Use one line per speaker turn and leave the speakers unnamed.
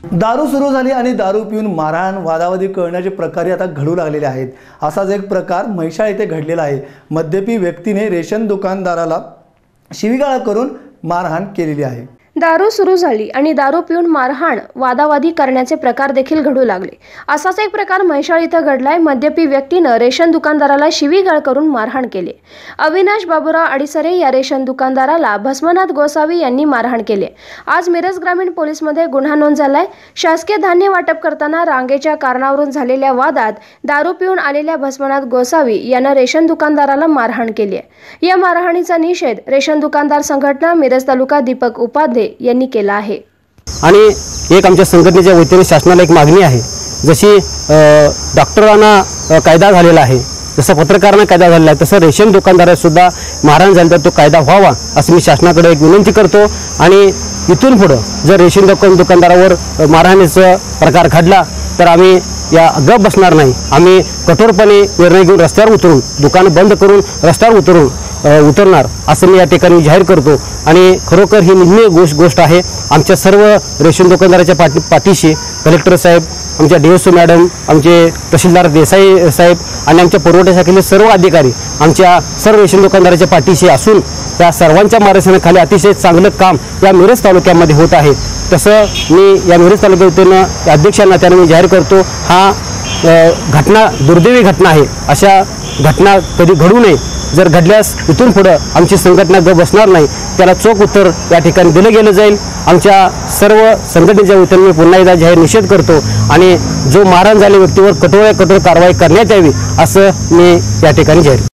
दारू सुरू झाली आणि दारू पिऊन मारहाण वादावादी करण्याचे प्रकार आता घडू लागलेले आहेत। असाच एक प्रकार म्हैसाळ येथे घडलेला आहे। मद्यपी व्यक्तीने रेशन दुकानदाराला शिवीगाळ करून मारहाण केलेली आहे।
दारू सुरू झाली आणि दारू पिऊन मारहाण वादावादी करण्याचे प्रकार देखील घडू लागले। असाच एक प्रकार म्हैसाळ इथं घडलाय। मद्यपी व्यक्तीनं रेशन दुकानदाराला शिवीगाळ करून मारहाण केली। अविनाश बाबूराव अडीसरे या रेशन दुकानदाराला भस्मनाथ गोसावी यांनी मारहाण केली। आज मिरज ग्रामीण पोलीसमध्ये गुन्हा नोंद झालाय। शासकीय धान्य वाटप करताना रांगेच्या कारणावरून झालेल्या वादात दारू पिऊन आलेल्या भस्मनाथ गोसावी यांना रेशन दुकानदाराला मारहाण केली आहे। या मारहाणीचा निषेध रेशन दुकानदार संघटना मिरज तालुका दीपक उपाध्ये यांनी केला आहे।
आणि एक आमच्या संघटनेच्या वतीने शासनाला एक मागणी आहे, जशी डॉक्टरांना कायदा झालेला आहे, जसं पत्रकारांना कायदा झालेला आहे, तसं रेशन दुकानदारांना सुद्धा मारहाण झाली तर तो कायदा व्हावा असं मी शासनाकडे एक विनंती करतो। आणि इथून पुढे जर रेशन दुकानदारावर मारहाणीचा प्रकार घडला तर आम्ही या गप बसणार नाही। आम्ही कठोरपणे निर्णय घेऊन रस्त्यावर उतरून दुकान बंद करून रस्त्यावर उतरणार असं मी या ठिकाणी जाहीर करतो। आणि खरोखर ही निम्मी गोष्ट आहे। आमच्या सर्व रेशन दुकानदाराच्या पाठीशी कलेक्टर साहेब, आमच्या DSO मॅडम, आमचे तहसीलदार देसाई साहेब आणि आमच्या पुरवठा शाखेचे सर्व अधिकारी आमच्या सर्व रेशन दुकानदाराच्या पाठीशी असून त्या सर्वांच्या मार्गदर्शनाखाली अतिशय चांगलं काम या मिरज तालुक्यामध्ये होत आहे। तसं मी या मिरज तालुक्यातून अध्यक्षांना त्याने मी जाहीर करतो, हा घटना दुर्दैवी घटना आहे। अशा घटना कधी घडू नये। जर घडल्यास इथून पुढे आमची संघटना गप बसणार नाही, त्याला चोख उत्तर या ठिकाणी दिलं गेलं जाईल। आमच्या सर्व संघटनेच्या वतीने मी पुन्हा एकदा जाहीर निषेध करतो आणि जो मारहाण झालेल्या व्यक्तीवर कठोर कारवाई करण्यात यावी असं मी या ठिकाणी जाहीर